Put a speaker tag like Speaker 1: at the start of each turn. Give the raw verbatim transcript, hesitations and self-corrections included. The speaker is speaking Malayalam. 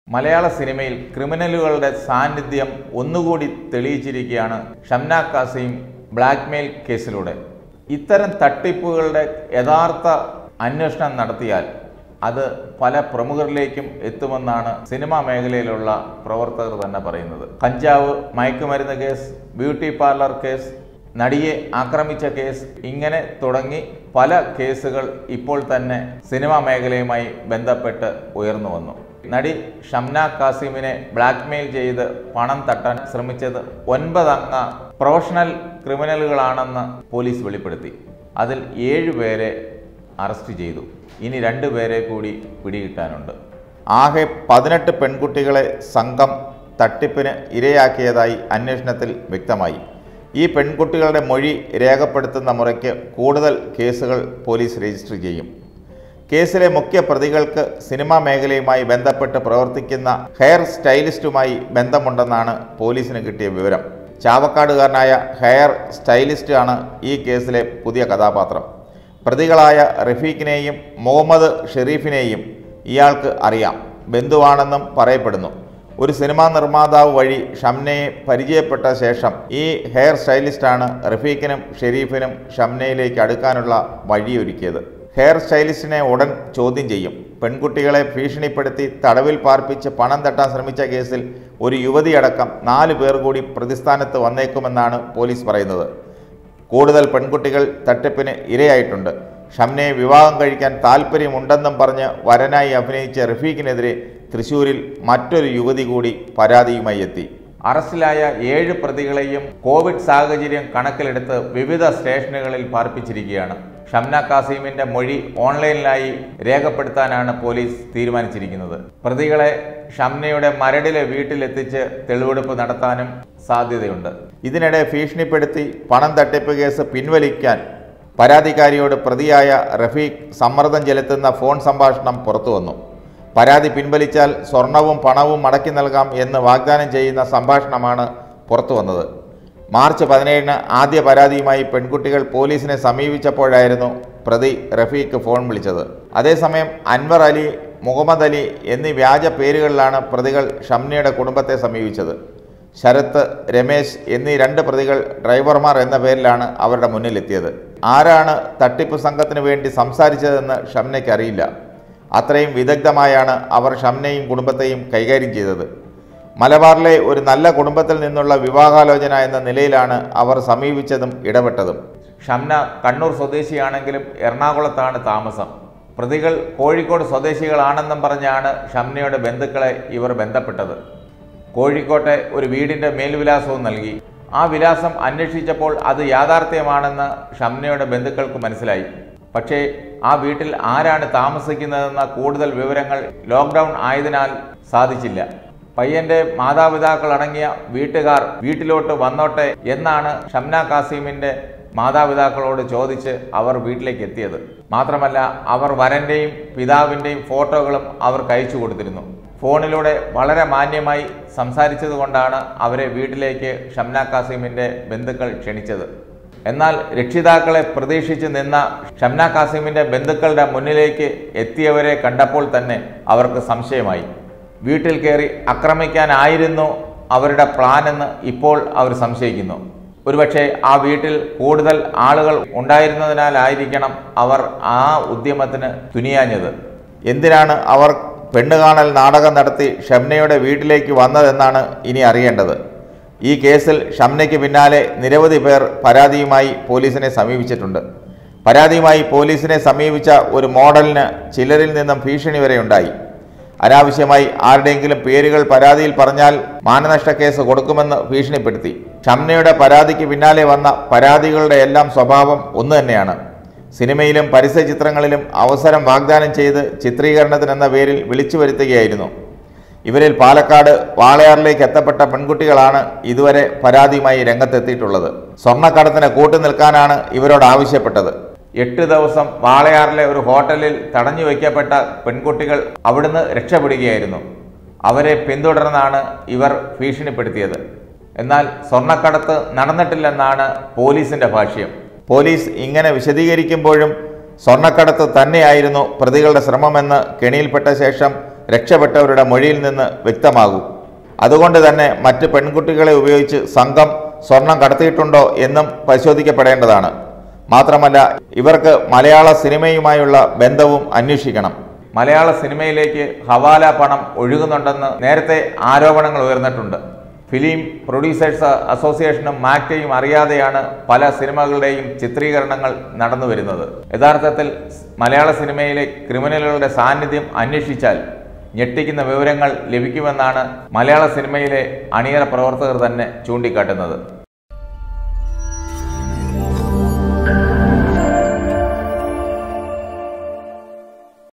Speaker 1: മലയാള സിനിമയിൽ ക്രിമിനലുകളുടെ സാന്നിധ്യം ഒന്നുകൂടി തെളിയിച്ചിരിക്കുകയാണ് ഷംന കാസിം ബ്ലാക്ക്മെയിൽ കേസിലൂടെ. ഇത്തരം തട്ടിപ്പുകളുടെ യഥാർത്ഥ അന്വേഷണം നടത്തിയാൽ അത് പല പ്രമുഖരിലേക്കും എത്തുമെന്നാണ് സിനിമാ മേഖലയിലുള്ള പ്രവർത്തകർ തന്നെ പറയുന്നത്. കഞ്ചാവ്, മയക്കുമരുന്ന് കേസ്, ബ്യൂട്ടി പാർലർ കേസ്, നടിയെ ആക്രമിച്ച കേസ്, ഇങ്ങനെ തുടങ്ങി പല കേസുകൾ ഇപ്പോൾ തന്നെ സിനിമാ മേഖലയുമായി ബന്ധപ്പെട്ട് ഉയർന്നു വന്നു. നടി ഷംന കാസിമിനെ ബ്ലാക്ക്മെയിൽ ചെയ്ത് പണം തട്ടാൻ ശ്രമിച്ചത് ഒൻപതംഗ പ്രൊഫഷണൽ ക്രിമിനലുകളാണെന്ന് പോലീസ് വെളിപ്പെടുത്തി. അതിൽ ഏഴുപേരെ അറസ്റ്റ് ചെയ്തു. ഇനി രണ്ടുപേരെ കൂടി പിടികിട്ടാനുണ്ട്. ആകെ പതിനെട്ട് പെൺകുട്ടികളെ സംഘം തട്ടിപ്പിന് ഇരയാക്കിയതായി അന്വേഷണത്തിൽ വ്യക്തമായി. ഈ പെൺകുട്ടികളുടെ മൊഴി രേഖപ്പെടുത്തുന്ന മുറയ്ക്ക് കൂടുതൽ കേസുകൾ പോലീസ് രജിസ്റ്റർ ചെയ്യും. കേസിലെ മുഖ്യ പ്രതികൾക്ക് സിനിമാ മേഖലയുമായി ബന്ധപ്പെട്ട് പ്രവർത്തിക്കുന്ന ഹെയർ സ്റ്റൈലിസ്റ്റുമായി ബന്ധമുണ്ടെന്നാണ് പോലീസിന് കിട്ടിയ വിവരം. ചാവക്കാടുകാരനായ ഹെയർ സ്റ്റൈലിസ്റ്റ് ആണ് ഈ കേസിലെ പുതിയ കഥാപാത്രം. പ്രതികളായ റഫീഖിനെയും മുഹമ്മദ് ഷെരീഫിനെയും ഇയാൾക്ക് അറിയാം, ബന്ധുവാണെന്നും പറയപ്പെടുന്നു. ഒരു സിനിമാ നിർമ്മാതാവ് വഴി ഷംനയെ പരിചയപ്പെട്ട ശേഷം ഈ ഹെയർ സ്റ്റൈലിസ്റ്റാണ് റഫീഖിനും ഷെരീഫിനും ഷംനയിലേക്ക് അടുക്കാനുള്ള വഴിയൊരുക്കിയത്. ഹെയർ സ്റ്റൈലിസ്റ്റിനെ ഉടൻ ചോദ്യം ചെയ്യും. പെൺകുട്ടികളെ ഭീഷണിപ്പെടുത്തി തടവിൽ പാർപ്പിച്ച് പണം തട്ടാൻ ശ്രമിച്ച കേസിൽ ഒരു യുവതിയടക്കം നാല് പേർ കൂടി പ്രതിസ്ഥാനത്ത് വന്നേക്കുമെന്നാണ് പോലീസ് പറയുന്നത്. കൂടുതൽ പെൺകുട്ടികൾ തട്ടിപ്പിന് ഇരയായിട്ടുണ്ട്. ഷംനയെ വിവാഹം കഴിക്കാൻ താല്പര്യമുണ്ടെന്നും പറഞ്ഞ് വരനായി അഭിനയിച്ച റഫീഖിനെതിരെ തൃശൂരിൽ മറ്റൊരു യുവതി കൂടി പരാതിയുമായി എത്തി. അറസ്റ്റിലായ ഏഴ് പ്രതികളെയും കോവിഡ് സാഹചര്യം കണക്കിലെടുത്ത് വിവിധ സ്റ്റേഷനുകളിൽ പാർപ്പിച്ചിരിക്കുകയാണ്. ഷംന കാസിമിന്റെ മൊഴി ഓൺലൈനിലായി രേഖപ്പെടുത്താനാണ് പോലീസ് തീരുമാനിച്ചിരിക്കുന്നത്. പ്രതികളെ ഷംനയുടെ മരടിലെ വീട്ടിലെത്തിച്ച് തെളിവെടുപ്പ് നടത്താനും സാധ്യതയുണ്ട്. ഇതിനിടെ ഭീഷണിപ്പെടുത്തി പണം തട്ടിപ്പ് കേസ് പിൻവലിക്കാൻ പരാതിക്കാരിയോട് പ്രതിയായ റഫീഖ് സമ്മർദ്ദം ചെലുത്തുന്ന ഫോൺ സംഭാഷണം പുറത്തുവന്നു. പരാതി പിൻവലിച്ചാൽ സ്വർണവും പണവും മടക്കി നൽകാം എന്ന് വാഗ്ദാനം ചെയ്യുന്ന സംഭാഷണമാണ് പുറത്തു വന്നത്. മാർച്ച് പതിനേഴിന് ആദ്യ പരാതിയുമായി പെൺകുട്ടികൾ പോലീസിനെ സമീപിച്ചപ്പോഴായിരുന്നു പ്രതി റഫീഖ് ഫോൺ വിളിച്ചത്. അതേസമയം അൻവർ അലി, മുഹമ്മദ് അലി എന്നീ വ്യാജ പേരുകളിലാണ് പ്രതികൾ ഷംനയുടെ കുടുംബത്തെ സമീപിച്ചത്. ശരത്ത്, രമേശ് എന്നീ രണ്ട് പ്രതികൾ ഡ്രൈവർമാർ എന്ന പേരിലാണ് അവരുടെ മുന്നിലെത്തിയത്. ആരാണ് തട്ടിപ്പ് സംഘത്തിന് വേണ്ടി സംസാരിച്ചതെന്ന് ഷംനയ്ക്ക് അറിയില്ല. അത്രയും വിദഗ്ധമായാണ് അവർ ഷംനയും കുടുംബത്തെയും കൈകാര്യം ചെയ്തത്. മലബാറിലെ ഒരു നല്ല കുടുംബത്തിൽ നിന്നുള്ള വിവാഹാലോചന എന്ന നിലയിലാണ് അവർ സമീപിച്ചതും ഇടപെട്ടതും. ഷംന കണ്ണൂർ സ്വദേശിയാണെങ്കിലും എറണാകുളത്താണ് താമസം. പ്രതികൾ കോഴിക്കോട് സ്വദേശികളാണെന്നും പറഞ്ഞാണ് ഷംനയുടെ ബന്ധുക്കളെ ഇവർ ബന്ധപ്പെട്ടത്. കോഴിക്കോട്ടെ ഒരു വീടിൻ്റെ മേൽവിലാസവും നൽകി. ആ വിലാസം അന്വേഷിച്ചപ്പോൾ അത് യാഥാർത്ഥ്യമാണെന്ന് ഷംനയുടെ ബന്ധുക്കൾക്ക് മനസ്സിലായി. പക്ഷേ ആ വീട്ടിൽ ആരാണ് താമസിക്കുന്നതെന്ന കൂടുതൽ വിവരങ്ങൾ ലോക്ക്ഡൗൺ ആയതിനാൽ സാധിച്ചില്ല. പയ്യന്റെ മാതാപിതാക്കളടങ്ങിയ വീട്ടുകാർ വീട്ടിലോട്ട് വന്നോട്ടെ എന്നാണ് ഷംന കാസിമിന്റെ മാതാപിതാക്കളോട് ചോദിച്ച് അവർ വീട്ടിലേക്ക് എത്തിയത്. മാത്രമല്ല, അവർ വരന്റെയും പിതാവിൻ്റെയും ഫോട്ടോകളും അവർക്ക് അയച്ചു കൊടുത്തിരുന്നു. ഫോണിലൂടെ വളരെ മാന്യമായി സംസാരിച്ചതുകൊണ്ടാണ് അവരെ വീട്ടിലേക്ക് ഷംന കാസിമിന്റെ ബന്ധുക്കൾ ക്ഷണിച്ചത്. എന്നാൽ രക്ഷിതാക്കളെ പ്രതീക്ഷിച്ച് നിന്ന ഷംന കാസിമിന്റെ ബന്ധുക്കളുടെ മുന്നിലേക്ക് എത്തിയവരെ കണ്ടപ്പോൾ തന്നെ അവർക്ക് സംശയമായി. വീട്ടിൽ കയറി ആക്രമിക്കാനായിരുന്നു അവരുടെ പ്ലാനെന്ന് ഇപ്പോൾ അവർ സംശയിക്കുന്നു. ഒരുപക്ഷെ ആ വീട്ടിൽ കൂടുതൽ ആളുകൾ ഉണ്ടായിരുന്നതിനാലായിരിക്കണം അവർ ആ ഉദ്യമത്തിന് തുനിയാഞ്ഞത്. എന്തിനാണ് അവർ പെണ്ണുകാണൽ നാടകം നടത്തി ഷംനയുടെ വീട്ടിലേക്ക് വന്നതെന്നാണ് ഇനി അറിയേണ്ടത്. ഈ കേസിൽ ഷംനയ്ക്ക് പിന്നാലെ നിരവധി പേർ പരാതിയുമായി പോലീസിനെ സമീപിച്ചിട്ടുണ്ട്. പരാതിയുമായി പോലീസിനെ സമീപിച്ച ഒരു മോഡലിന് ചിലരിൽ നിന്നും ഭീഷണി വരെ ഉണ്ടായി. അനാവശ്യമായി ആരുടെയെങ്കിലും പേരുകൾ പരാതിയിൽ പറഞ്ഞാൽ മാനനഷ്ട കേസ് കൊടുക്കുമെന്ന് ഭീഷണിപ്പെടുത്തി. ഷംനയുടെ പരാതിക്ക് പിന്നാലെ വന്ന പരാതികളുടെ എല്ലാം സ്വഭാവം ഒന്നു തന്നെയാണ്. സിനിമയിലും പരസ്യ ചിത്രങ്ങളിലും അവസരം വാഗ്ദാനം ചെയ്ത് ചിത്രീകരണത്തിനെന്ന പേരിൽ വിളിച്ചു വരുത്തുകയായിരുന്നു. ഇവരിൽ പാലക്കാട് വാളയാറിലേക്ക് എത്തപ്പെട്ട പെൺകുട്ടികളാണ് ഇതുവരെ പരാതിയുമായി രംഗത്തെത്തിയിട്ടുള്ളത്. സ്വർണ്ണക്കടത്തിന് കൂട്ടുനിൽക്കാനാണ് ഇവരോട് ആവശ്യപ്പെട്ടത്. എട്ട് ദിവസം വാളയാറിലെ ഒരു ഹോട്ടലിൽ തടഞ്ഞു വയ്ക്കപ്പെട്ട പെൺകുട്ടികൾ അവിടുന്ന് രക്ഷപ്പെടുകയായിരുന്നു. അവരെ പിന്തുടർന്നാണ് ഇവർ ഭീഷണിപ്പെടുത്തിയത്. എന്നാൽ സ്വർണ്ണക്കടത്ത് നടന്നിട്ടില്ലെന്നാണ് പോലീസിന്റെ ഭാഷ്യം. പോലീസ് ഇങ്ങനെ വിശദീകരിക്കുമ്പോഴും സ്വർണ്ണക്കടത്ത് തന്നെയായിരുന്നു പ്രതികളുടെ ശ്രമമെന്ന് കെണിയിൽപ്പെട്ട ശേഷം രക്ഷപ്പെട്ടവരുടെ മൊഴിയിൽ നിന്ന് വ്യക്തമാകൂ. അതുകൊണ്ട് തന്നെ മറ്റ് പെൺകുട്ടികളെ ഉപയോഗിച്ച് സംഘം സ്വർണം കടത്തിയിട്ടുണ്ടോ എന്നും പരിശോധിക്കപ്പെടേണ്ടതാണ്. മാത്രമല്ല, ഇവർക്ക് മലയാള സിനിമയുമായുള്ള ബന്ധവും അന്വേഷിക്കണം. മലയാള സിനിമയിലേക്ക് ഹവാല പണം ഒഴുകുന്നുണ്ടെന്ന് നേരത്തെ ആരോപണങ്ങൾ ഉയർന്നിട്ടുണ്ട്. ഫിലിം പ്രൊഡ്യൂസേഴ്സ് അസോസിയേഷനും മാക്ടയും അറിയാതെയാണ് പല സിനിമകളുടെയും ചിത്രീകരണങ്ങൾ നടന്നു വരുന്നത്. യഥാർത്ഥത്തിൽ മലയാള സിനിമയിലെ ക്രിമിനലുകളുടെ സാന്നിധ്യം അന്വേഷിച്ചാൽ ഞെട്ടിക്കുന്ന വിവരങ്ങൾ ലഭിക്കുമെന്നാണ് മലയാള സിനിമയിലെ അണിയറ പ്രവർത്തകർ തന്നെ ചൂണ്ടിക്കാട്ടുന്നത്.